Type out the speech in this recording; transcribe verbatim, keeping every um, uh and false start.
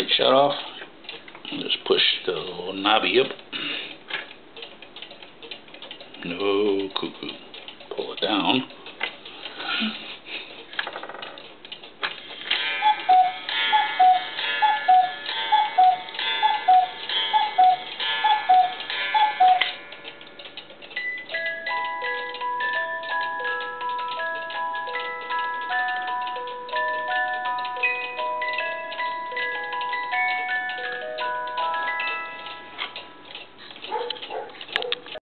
light shut off. Just push the little knobby up. No cuckoo. Pull it down.